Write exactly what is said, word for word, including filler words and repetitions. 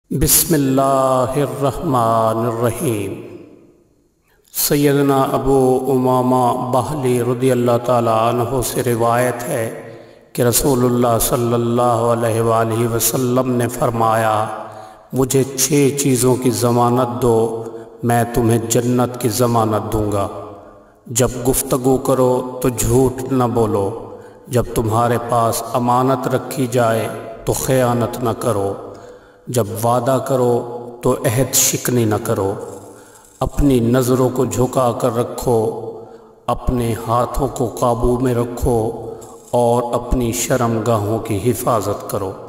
बिस्मिल्लाहिर्रहमानिर्रहीम। सैयदना अबू उमामा बाहली रज़ियल्लाहु ताला अन्हु से रिवायत है कि रसूलुल्लाह सल्लल्लाहु अलैहि वसल्लम ने फरमाया, मुझे छः चीज़ों की ज़मानत दो, मैं तुम्हें जन्नत की ज़मानत दूँगा। जब गुफ्तगू करो तो झूठ न बोलो, जब तुम्हारे पास अमानत रखी जाए तो ख़यानत न करो, जब वादा करो तो अहद शिकनी न करो, अपनी नज़रों को झुका कर रखो, अपने हाथों को काबू में रखो और अपनी शर्मगाहों की हिफाजत करो।